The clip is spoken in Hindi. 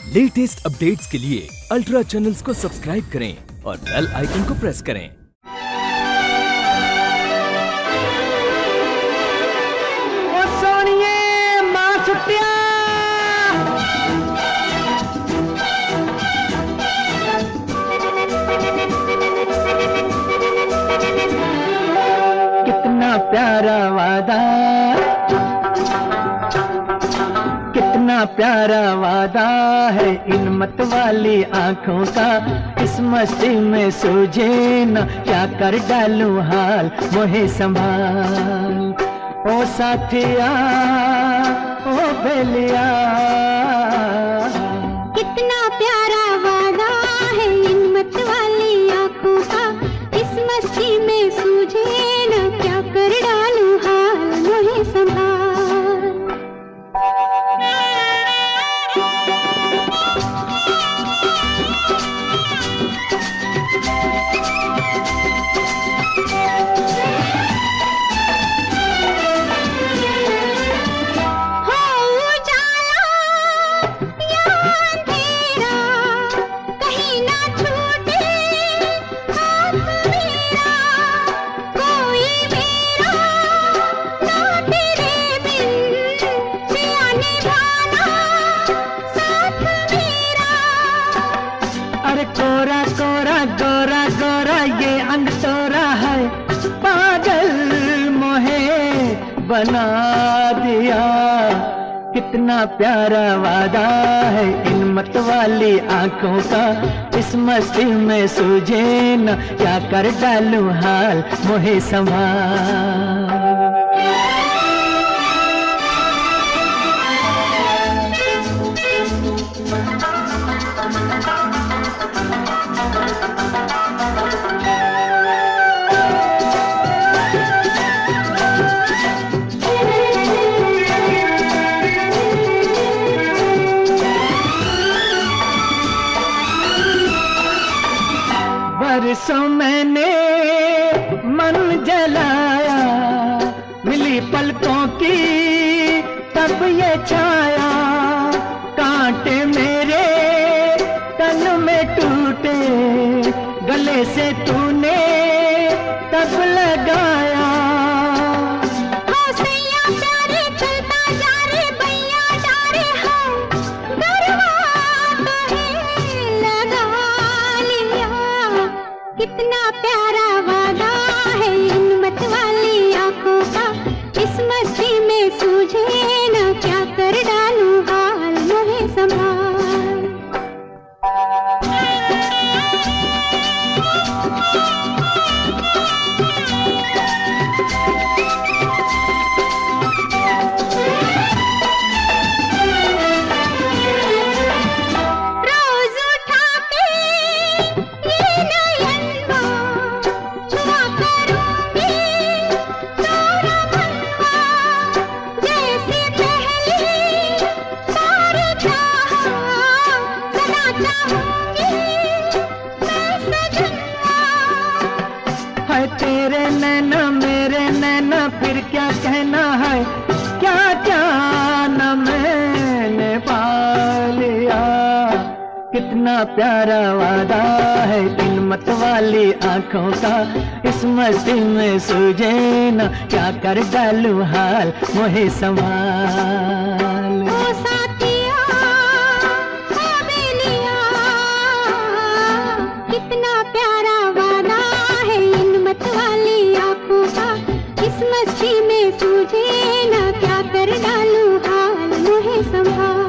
लेटेस्ट अपडेट्स के लिए अल्ट्रा चैनल्स को सब्सक्राइब करें और बेल आइकन को प्रेस करें। ओ सोनिए मां छुट्टिया कितना प्यारा वादा, कितना प्यारा वादा है इन मत वाली आंखों का। इस मस्ती में सूझे न क्या कर डालूं हाल, मोहे संभाल ओ साथिया ओ बेलिया। कितना प्यारा वादा है इन मत वाली आंखों का। इस मस्ती में सूझे न क्या कर डालूं हाल, मोहे संभाल। कोरा कोरा गोरा गोरा ये अंग तोरा है, पागल मोहे बना दिया। कितना प्यारा वादा है इन मत वाली आंखों का। इस मस्ती में सूझे न क्या कर डालूं हाल, मोहे संभाल। बरसों मैंने मन जलाया, मिली पलकों की तब ये छाया। कांटे मेरे तन में टूटे, गले से तूने तब लगाया। कितना प्यारा वादा है इन मत वाली आंखों का। इस मस्ती में सूझे न क्या कर डालूं हाल, मोहे संभाल। तेरे नैना मेरे नैना फिर क्या कहना है, क्या क्या न मैंने पा लिया। कितना प्यारा वादा है इन मत वाली आंखों का। इस मस्ती में सूझे न क्या कर डालूं हाल, मोहे संभाल। ओ साथिया ओ बेलिया, कितना प्यारा वादा है इन मत वाली आंखों का। इस मस्ती में सूझे न क्या कर डालूं हाल, मोहे संभाल।